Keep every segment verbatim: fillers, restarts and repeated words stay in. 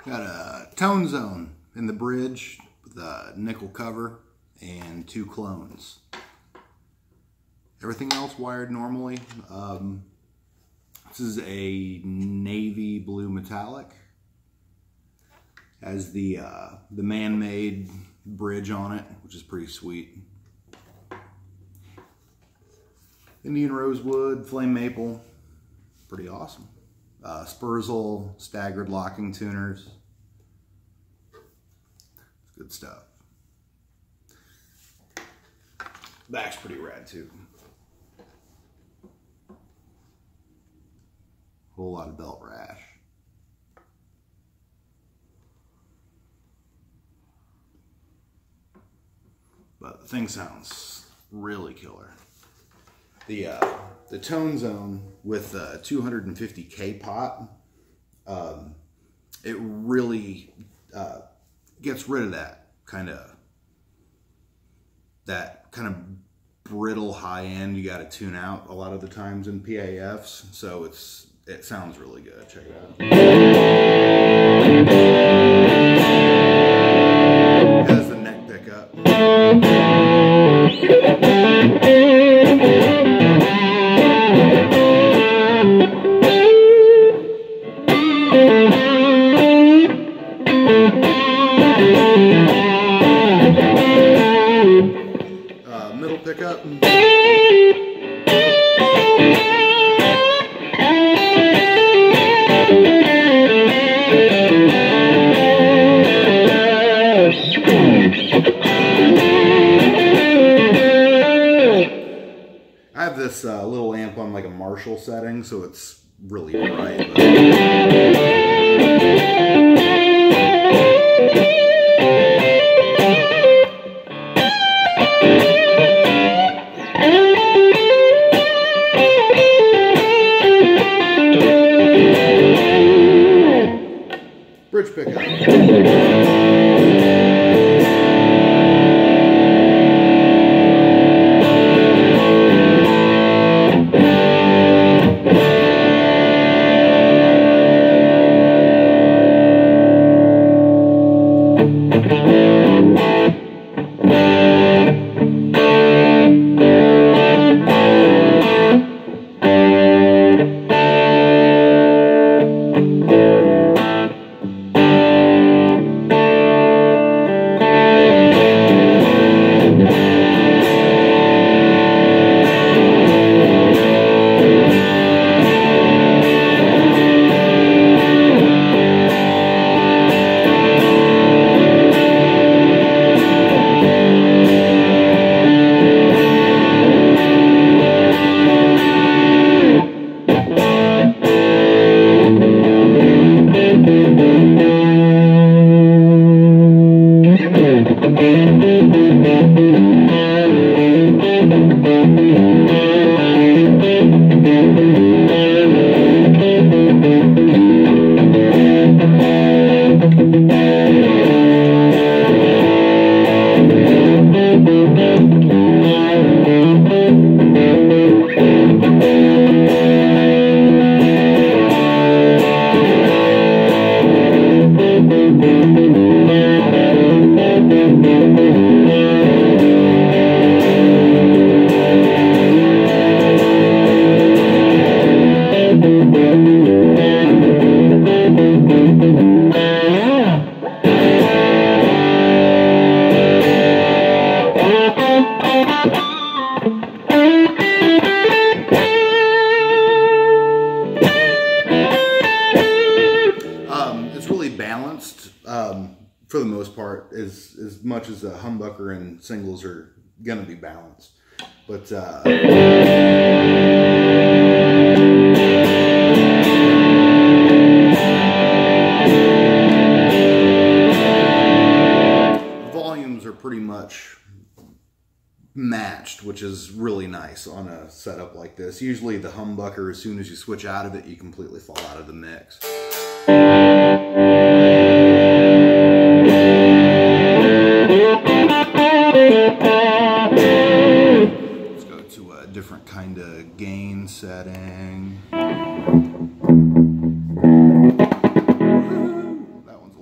Got a tone zone in the bridge with a nickel cover and two clones. Everything else wired normally. Um, this is a navy blue metallic. Has the uh, the man-made bridge on it, which is pretty sweet. Indian rosewood, flame maple, pretty awesome. Uh, Spurzle staggered locking tuners. It's good stuff. Back's pretty rad too. Whole lot of belt rash. But the thing sounds really killer. The uh, the tone zone with the two hundred fifty K pot, um, it really uh, gets rid of that kind of that kind of brittle high end you got to tune out a lot of the times in P A Fs. So it's it sounds really good. Check it out. It has the neck pickup. Uh, middle pickup. I have this uh, little amp on like a Marshall setting, so it's really bright. But... Bridge pickup. Um, for the most part, as as much as the humbucker and singles are gonna be balanced, but uh, volumes are pretty much matched, which is really nice on a setup like this. Usually the humbucker, as soon as you switch out of it, you completely fall out of the mix. Let's go to a different kind of gain setting. That one's a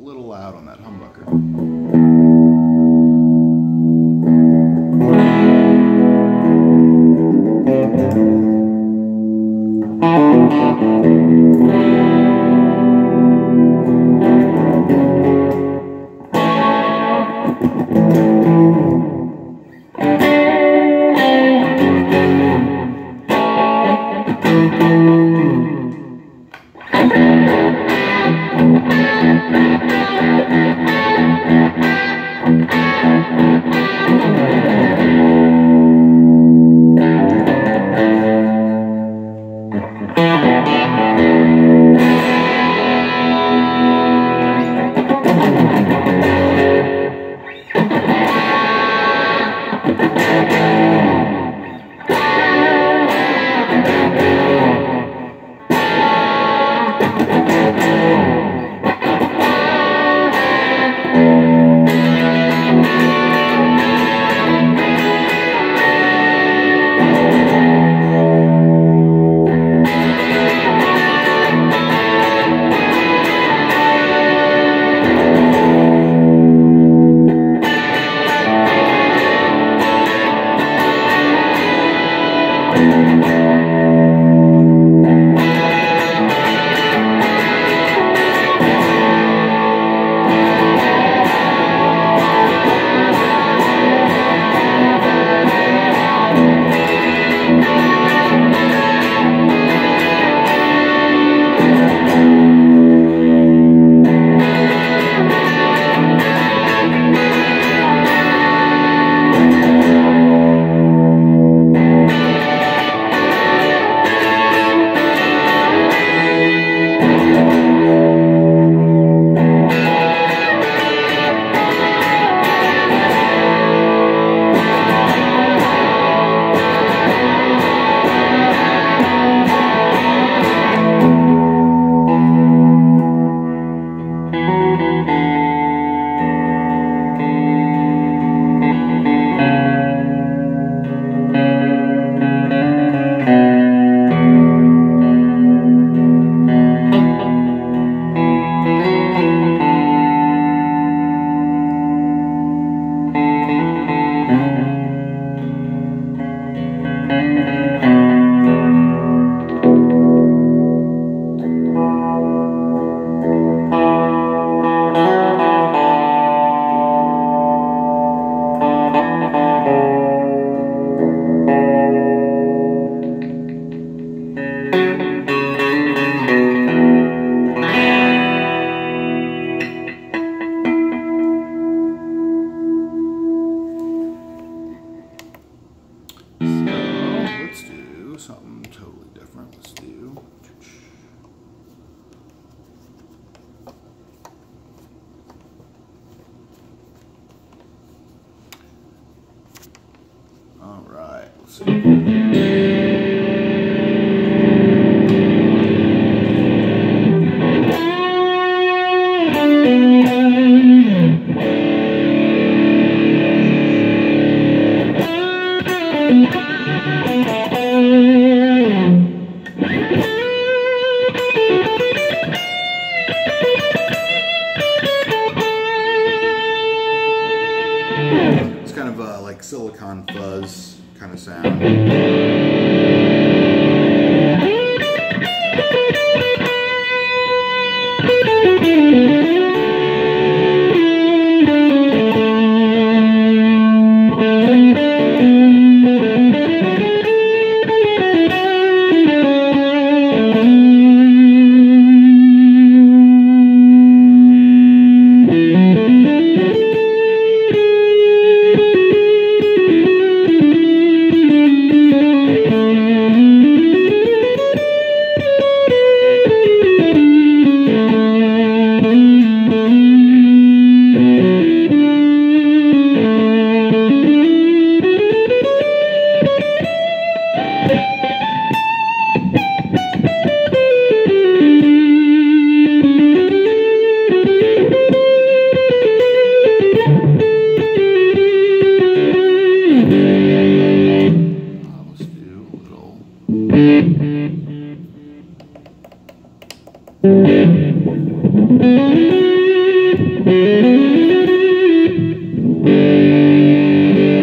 It's kind of uh, like silicon fuzz kind of sound.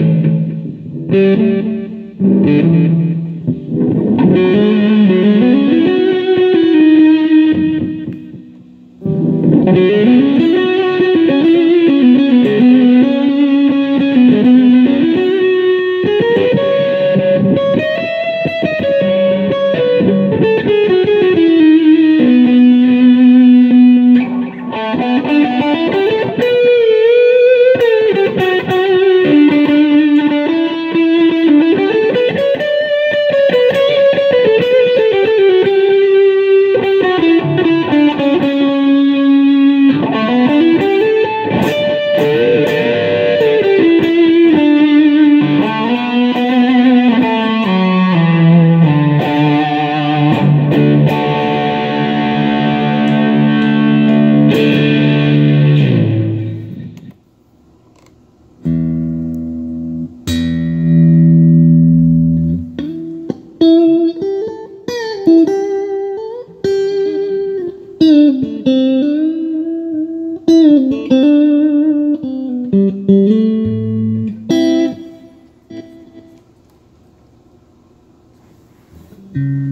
Thank you. you.